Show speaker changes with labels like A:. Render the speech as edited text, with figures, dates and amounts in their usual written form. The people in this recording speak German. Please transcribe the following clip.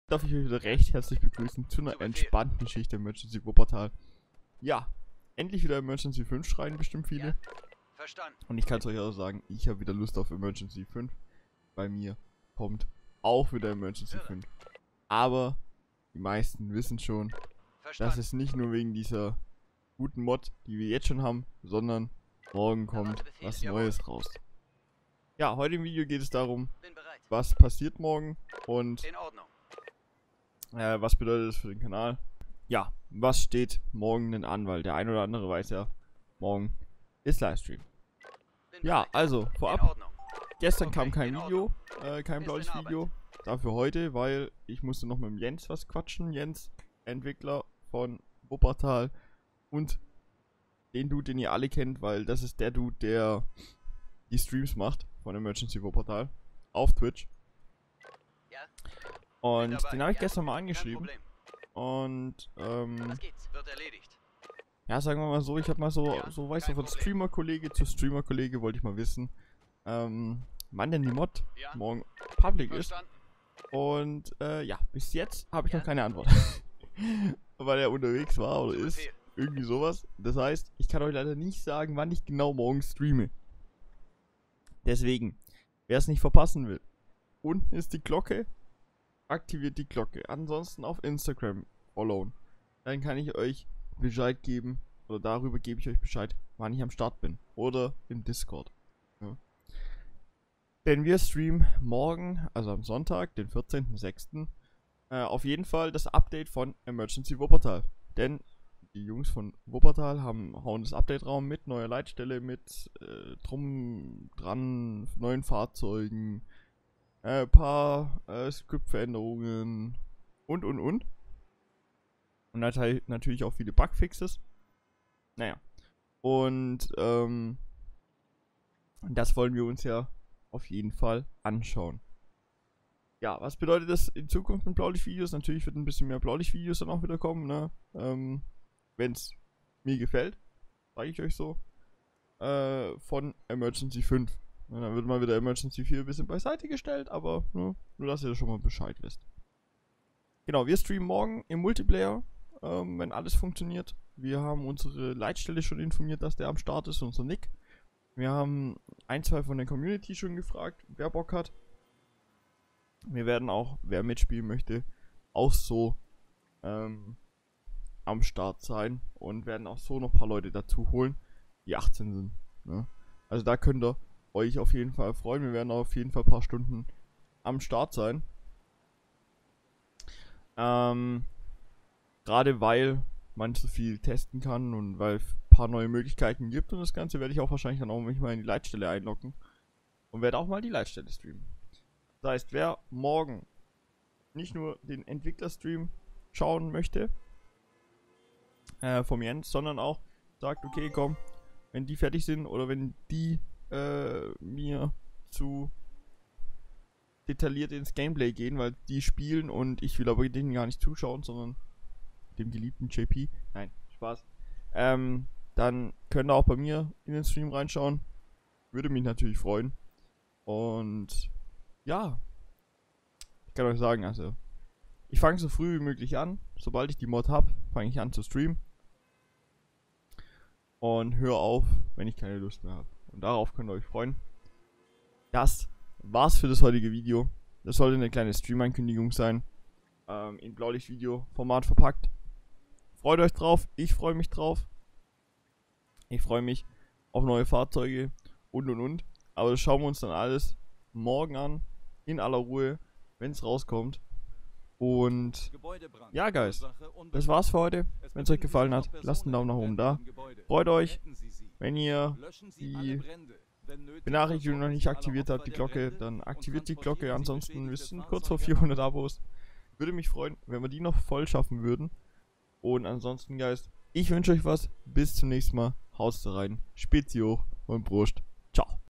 A: darf ich euch wieder recht herzlich begrüßen zu einer entspannten Geschichte Emergency Wuppertal. Ja, endlich wieder Emergency 5 schreien bestimmt viele.
B: Ja, verstanden.
A: Und ich kann es euch auch sagen, ich habe wieder Lust auf Emergency 5. Bei mir kommt auch wieder Emergency 5. Aber die meisten wissen schon, dass es nicht nur wegen dieser guten Mod, die wir jetzt schon haben, sondern morgen kommt was Neues raus. Ja, heute im Video geht es darum,
B: Bin bereit.
A: was passiert morgen und
B: In Ordnung.
A: was bedeutet das für den Kanal? Ja, was steht morgen denn an? Weil der ein oder andere weiß ja, morgen ist Livestream.
B: Bin
A: Ja,
B: bereit.
A: also
B: In
A: vorab,
B: Ordnung.
A: gestern
B: Okay,
A: kam kein
B: in
A: Video, kein
B: Ist
A: blaues
B: in Arbeit.
A: Video. Dafür heute, weil ich musste noch mit dem Jens was quatschen. Jens, Entwickler von Wuppertal und den Dude, den ihr alle kennt, weil das ist der Dude, der die Streams macht von Emergency Wuppertal auf Twitch.
B: Ja,
A: Und
B: dabei,
A: den habe ich
B: ja.
A: gestern mal
B: kein
A: angeschrieben.
B: Problem.
A: Und
B: Was geht's? Wird erledigt.
A: ja, sagen wir mal so, ich habe mal so,
B: Ja,
A: weißt du,
B: kein
A: von
B: Problem.
A: Streamer-Kollege zu Streamer-Kollege wollte ich mal wissen, wann denn die Mod
B: Ja,
A: morgen public ist.
B: verstanden.
A: Und ja, bis jetzt habe ich
B: Ja.
A: noch keine Antwort. Weil er unterwegs war oder
B: Zu
A: ist.
B: Befehl.
A: Irgendwie sowas. Das heißt, ich kann euch leider nicht sagen, wann ich genau morgen streame. Deswegen, wer es nicht verpassen will, unten ist die Glocke. Aktiviert die Glocke. Ansonsten auf Instagram followen. Dann kann ich euch Bescheid geben. Oder darüber gebe ich euch Bescheid, wann ich am Start bin. Oder im Discord. Ja. Denn wir streamen morgen, also am Sonntag, den 14.06. Auf jeden Fall das Update von Emergency Wuppertal. Denn die Jungs von Wuppertal hauen das Update-Raum mit neuer Leitstelle, mit drum, dran, neuen Fahrzeugen, paar Script-Veränderungen und. Und natürlich auch viele Bugfixes. Naja. Und das wollen wir uns ja auf jeden Fall anschauen. Ja, was bedeutet das in Zukunft mit Blaulicht-Videos? Natürlich wird ein bisschen mehr Blaulicht-Videos dann auch wieder kommen, ne? Wenn es mir gefällt, sage ich euch so. Von Emergency 5. Ja, dann wird mal wieder Emergency 4 ein bisschen beiseite gestellt, aber ne, nur dass ihr schon mal Bescheid wisst. Genau, wir streamen morgen im Multiplayer, wenn alles funktioniert. Wir haben unsere Leitstelle schon informiert, dass der am Start ist, unser Nick. Wir haben ein, zwei von der Community schon gefragt, wer Bock hat. Wir werden auch, wer mitspielen möchte, auch so am Start sein und werden auch so noch ein paar Leute dazu holen, die 18 sind. Ne? Also da könnt ihr euch auf jeden Fall freuen. Wir werden auf jeden Fall ein paar Stunden am Start sein. Gerade weil man so viel testen kann und weil es ein paar neue Möglichkeiten gibt und das Ganze werde ich auch wahrscheinlich dann auch mich mal in die Leitstelle einloggen und werde auch mal die Leitstelle streamen. Das heißt, wer morgen nicht nur den Entwicklerstream schauen möchte, vom Jens, sondern auch sagt, okay, komm, wenn die fertig sind oder wenn die mir zu detailliert ins Gameplay gehen, weil die spielen und ich will aber denen gar nicht zuschauen, sondern dem geliebten JP. Nein, Spaß. Dann könnt ihr auch bei mir in den Stream reinschauen. Würde mich natürlich freuen. Und ja, ich kann euch sagen, also ich fange so früh wie möglich an. Sobald ich die Mod habe, fange ich an zu streamen. Und höre auf, wenn ich keine Lust mehr habe. Und darauf könnt ihr euch freuen. Das war's für das heutige Video. Das sollte eine kleine Stream-Ankündigung sein. In Blaulicht-Video-Format verpackt. Freut euch drauf. Ich freue mich drauf. Ich freue mich auf neue Fahrzeuge und. Aber das schauen wir uns dann alles morgen an. In aller Ruhe, wenn es rauskommt. Und ja, Guys, das war's für heute. Wenn es euch gefallen hat, lasst einen Daumen nach oben da. Freut euch, wenn ihr die Benachrichtigung noch nicht aktiviert habt, die Glocke, dann aktiviert die Glocke. Ansonsten, wir sind kurz vor 400 Abos. Würde mich freuen, wenn wir die noch voll schaffen würden. Und ansonsten, Guys, ich wünsche euch was. Bis zum nächsten Mal. Haut rein, Spezi hoch und Prost. Ciao.